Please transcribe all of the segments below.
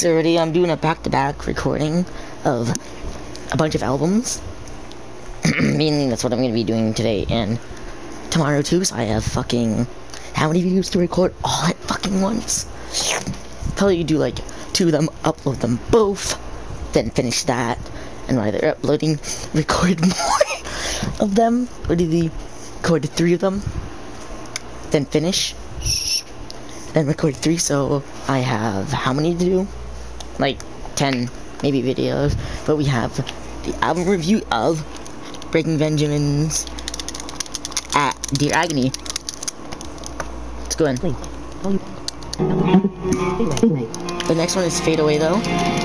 guys already, I'm doing a back-to-back recording of a bunch of albums. Mainly, that's what I'm going to be doing today and tomorrow too, so I have fucking how many videos to record all at fucking once? Probably do like 2 of them, upload them both, then finish that, and while they're uploading, record more of them, or record 3 of them, then finish, then record 3, so I have how many to do? Like 10 maybe videos, but we have the album review of Breaking Benjamin's at Dear Agony. Let's go in. The next one is Fade Away though.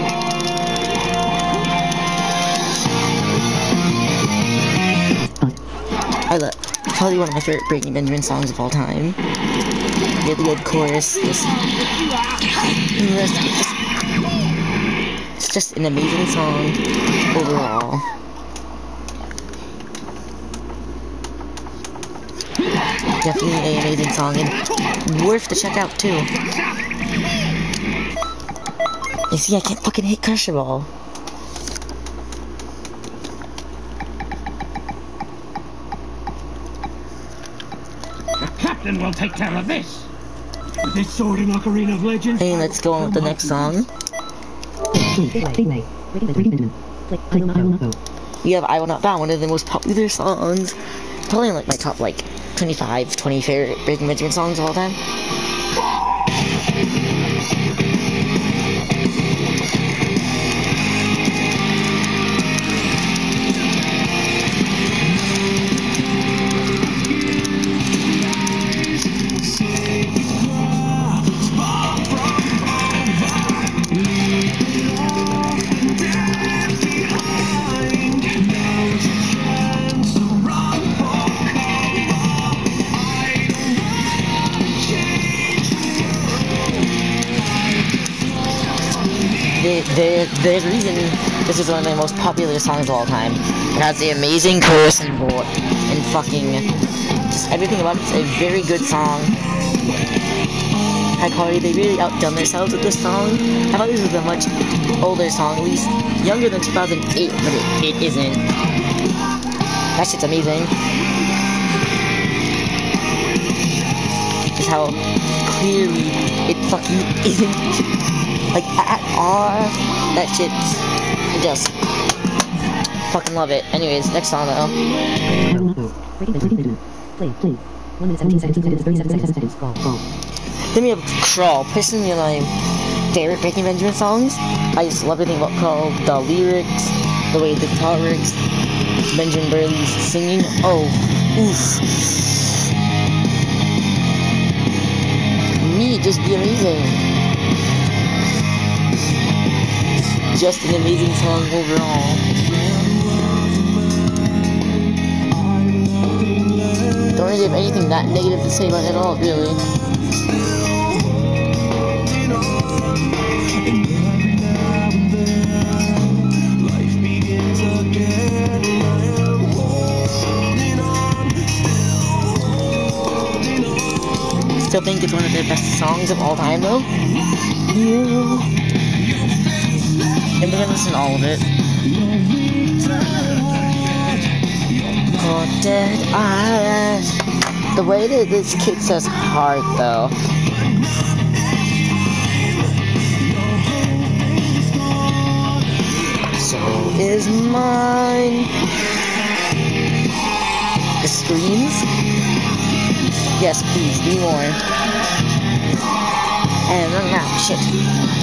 Probably one of my favorite Breaking Benjamin songs of all time. Really good chorus. It's just an amazing song overall. Definitely an amazing song and worth to check out too. You see, I can't fucking hit Crusher Ball. The captain will take care of this. With his sword in Ocarina of Legends. Hey, let's go on with the next song. We have I Will Not Bow, one of the most popular songs. Probably in like my top like 20 favorite Breaking Benjamin songs of all time. There's a reason this is one of the most popular songs of all time. It has the amazing chorus and fucking just everything about it. It's a very good song. High quality. They really outdone themselves with this song. I thought this was a much older song, at least younger than 2008, but it isn't. That shit's amazing. Just how clearly it fucking isn't. Like, at all, that shit, I just fucking love it. Anyways, next song though. Then we have Crawl, personally my favorite Breaking Benjamin songs. I just love everything about Crawl, the lyrics, the way the guitar works, Benjamin Burley's singing, oh, oof. Me, just be amazing. Just an amazing song overall. Don't really have anything that negative to say about it at all, really. Still think it's one of their best songs of all time, though. And we're gonna listen to all of it. Oh, dead eyes. The way that this kicks us hard, though. So is mine. The screams. Yes, please, be more. And now, shit.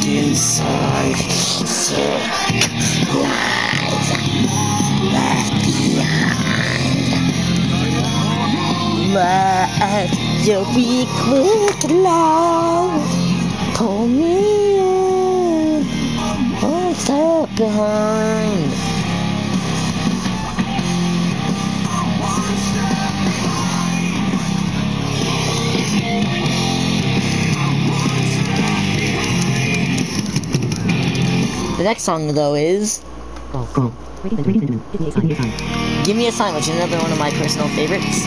inside, sick, lies, left behind. Let your weak with love pull me in, I'm stuck behind. The next song, though, is Give Me a Sign, which is another one of my personal favorites.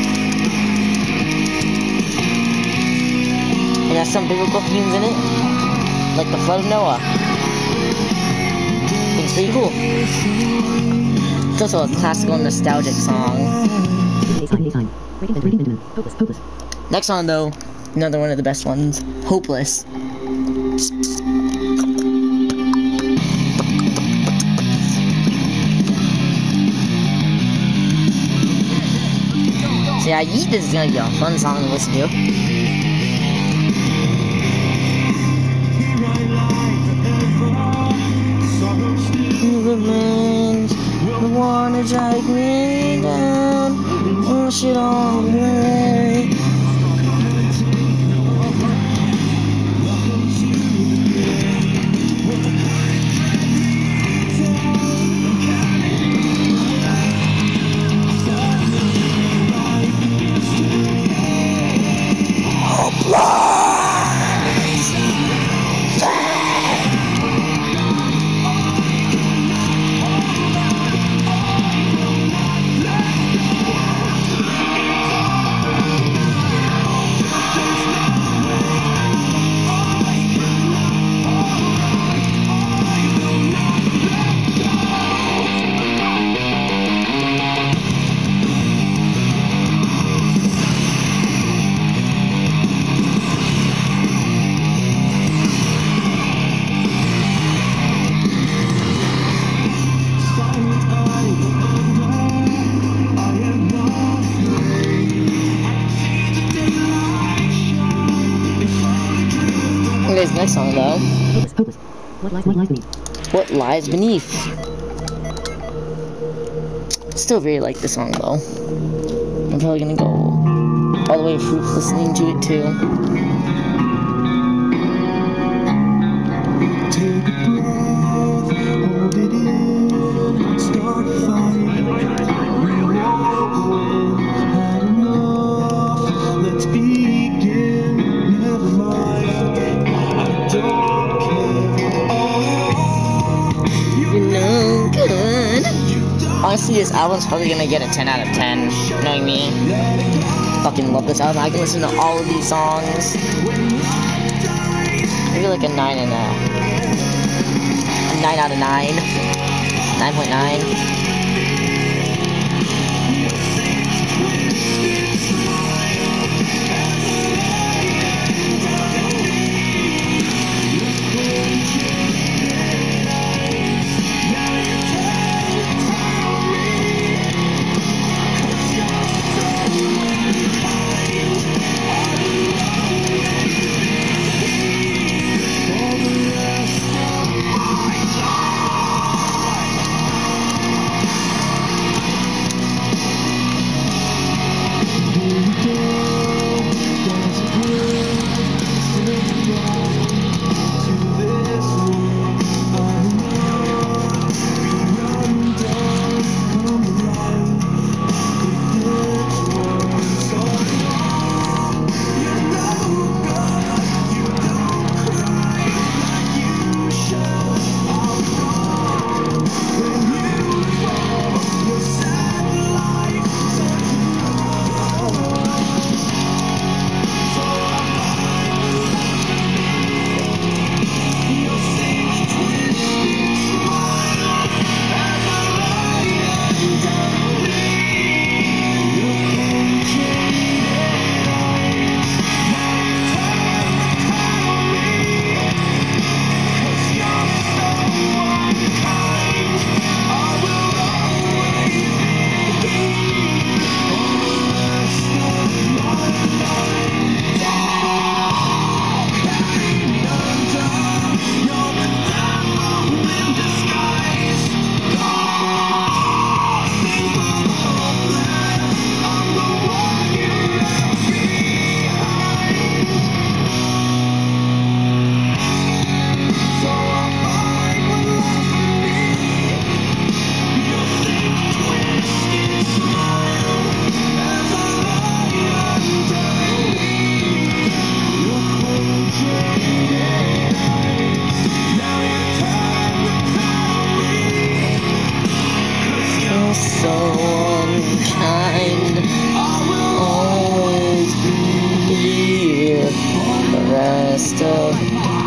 It has some biblical themes in it, like the flood of Noah. It's pretty cool. It's also a classical, nostalgic song. Next song, though, another one of the best ones, Hopeless. So yeah, this is gonna be a fun song to listen to. The winds, the water drag me down, wash it all away. Here's the next song, though. Hopeless. What lies beneath? What Lies Beneath. Still really like this song, though. I'm probably gonna go all the way through listening to it, too. Take a breath, hold it in, start fighting. We're all had enough. Let's begin. Never mind, I don't care. You know, good. Honestly, this album's probably gonna get a 10 out of 10, knowing me. Fucking love this album. I can listen to all of these songs. Maybe like a 9 and a 9 out of 9. 9.9. best of.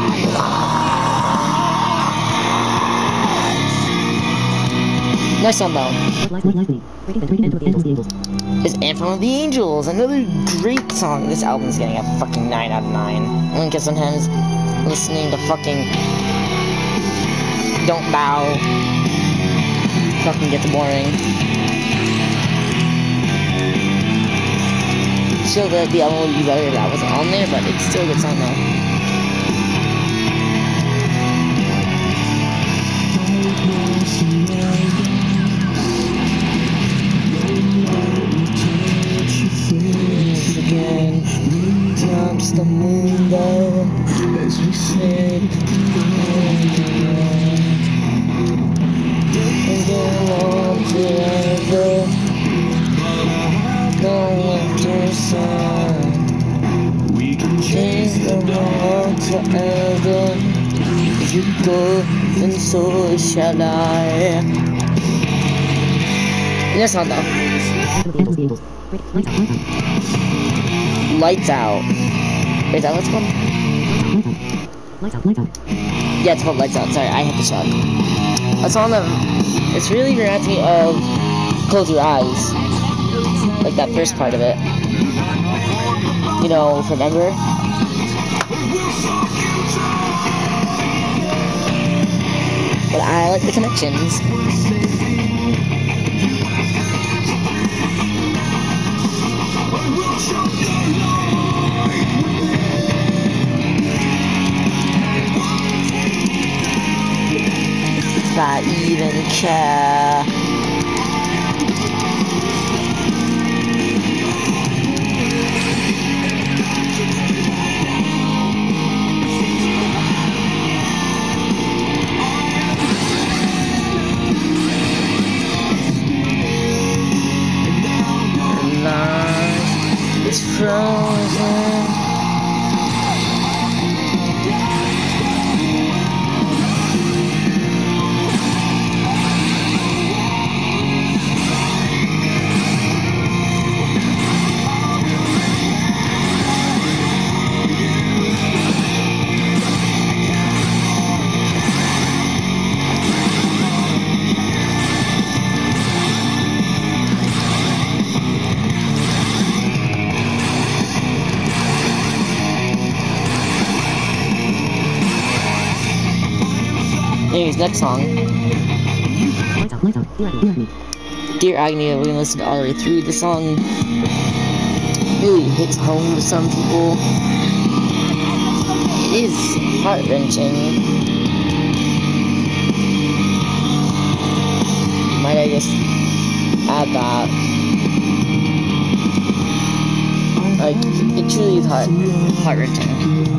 Nice song though. What lies beneath? Breaking the Anthem of the Angels. Is Anthem of the Angels, another great song. This album's getting a fucking 9 out of 9. I think sometimes listening to fucking Don't Bow fucking gets boring. Still, the album would be better if that wasn't on there, but it's still a good song though. Again, drops the moon down as we said and go on forever. No winter sun, we can change the world forever. If you go, then so shall I. Yes, on though. Anthem of the Angels. Lights Out. Is that what it's called? Lights out. Lights out. Yeah, it's called Lights Out. Sorry, I hit the shot. A song that it's really reminds me of Close Your Eyes. Like that first part of it. You know, remember? But I like the connections. If I even care. It's frozen. Anyways, next song. Lights out. Lights out. Dear Agony. Dear Agony, we're gonna listen all the way through. The song really hits home to some people. It is heart-wrenching. Might I just add that? Like, it truly is heart-wrenching.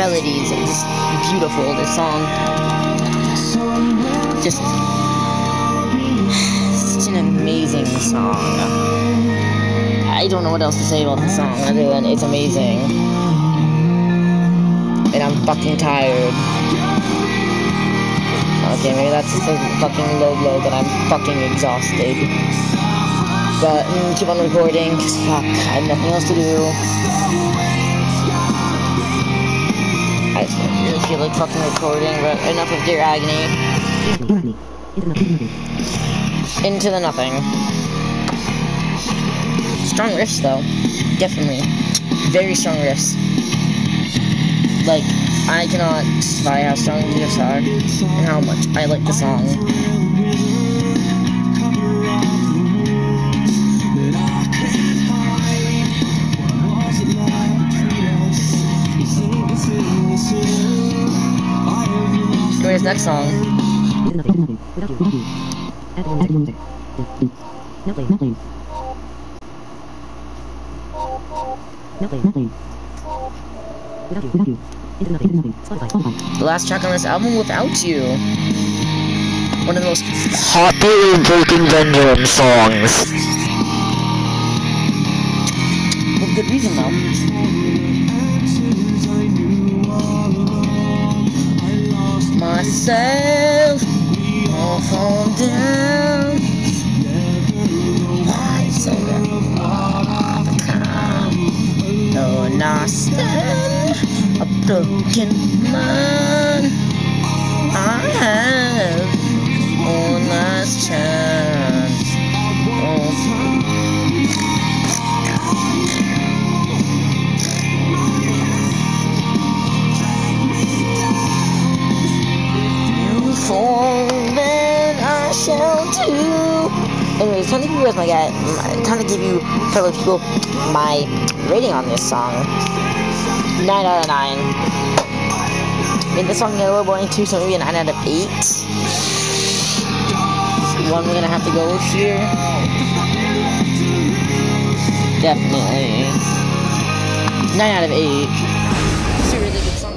melodies are just beautiful. This song, just such an amazing song. I don't know what else to say about this song other than it's amazing. And I'm fucking tired. Okay, maybe that's just a fucking low blow, but I'm fucking exhausted. But keep on recording, cause fuck, I have nothing else to do. I just really feel like fucking recording, but enough of Dear Agony. Into the nothing. Strong riffs though, definitely. Very strong riffs. Like, I cannot justify how strong the riffs are and how much I like the song. Anyways, next song. The last track on this album, Without You. One of the most popular Broken Vengeance songs. With good reason though. Myself, all fall down. Why so no, not stand a broken man. I have one last chance. Then I shall do. Anyways, time to give you guys time to give you fellow people my rating on this song. 9 out of 9. I mean, this song is a little boring too, so maybe a 9 out of 8. One we're gonna have to go with here. Definitely 9 out of 8. It's a really good song.